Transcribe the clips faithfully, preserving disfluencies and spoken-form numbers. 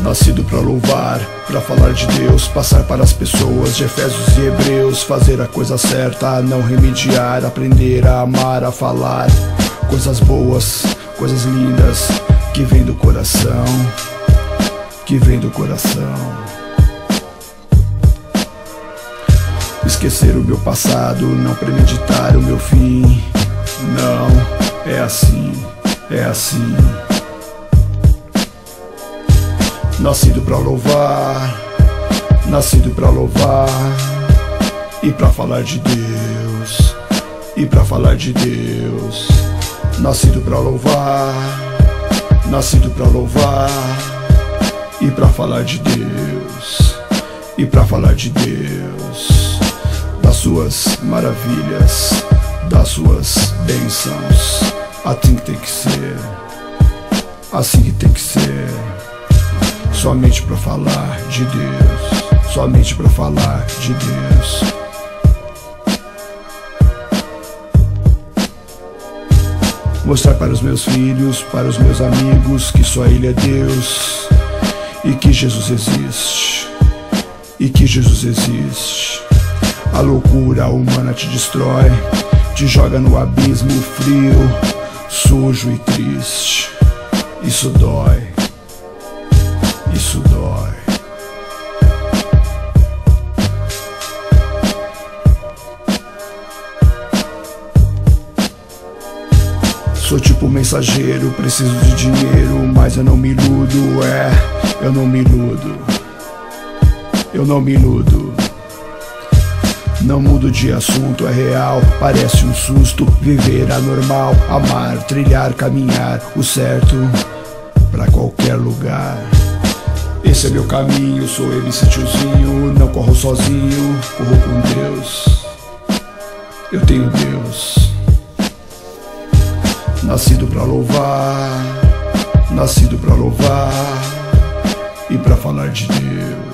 Nascido pra louvar, pra falar de Deus, passar para as pessoas de Efésios e Hebreus, fazer a coisa certa, não remediar, aprender a amar, a falar coisas boas, coisas lindas, que vem do coração, que vem do coração. Esquecer o meu passado, não premeditar o meu fim. Não, é assim, é assim. Nascido pra louvar, nascido pra louvar, e pra falar de Deus, e pra falar de Deus. Nascido pra louvar, nascido pra louvar, e pra falar de Deus, e pra falar de Deus, das suas maravilhas, das suas bênçãos. Assim que tem que ser, assim que tem que ser. Somente pra falar de Deus, somente pra falar de Deus. Mostrar para os meus filhos, para os meus amigos, que só Ele é Deus, e que Jesus existe, e que Jesus existe. A loucura humana te destrói, te joga no abismo frio, sujo e triste. Isso dói, isso dói. Sou tipo mensageiro, preciso de dinheiro, mas eu não me iludo, é, eu não me iludo, eu não me iludo. Não mudo de assunto, é real, parece um susto. Viver anormal, amar, trilhar, caminhar o certo pra qualquer lugar. Esse é meu caminho, sou ele, esse tiozinho. Não corro sozinho, corro com Deus. Eu tenho Deus. Nascido pra louvar, nascido pra louvar, e pra falar de Deus.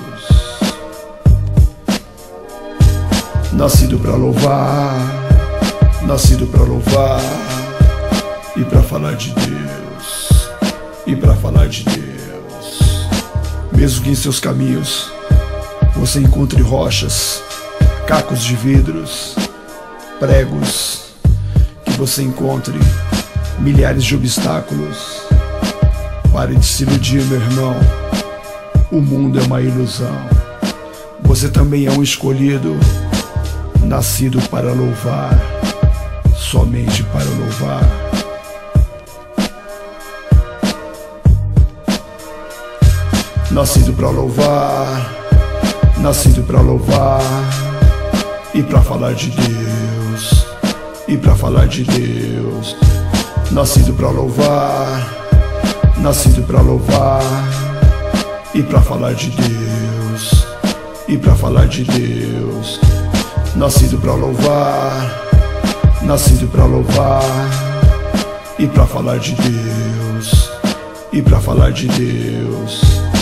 Nascido pra louvar, nascido pra louvar, e pra falar de Deus, e pra falar de Deus. Mesmo que em seus caminhos você encontre rochas, cacos de vidros, pregos, que você encontre milhares de obstáculos, pare de se iludir, meu irmão. O mundo é uma ilusão. Você também é um escolhido, nascido para louvar, somente para louvar. Nascido para louvar, nascido para louvar, e para falar de Deus, e para falar de Deus. Nascido para louvar, nascido para louvar, e para falar de Deus, e para falar de Deus. Nascido pra louvar, nascido pra louvar, e pra falar de Deus, e pra falar de Deus.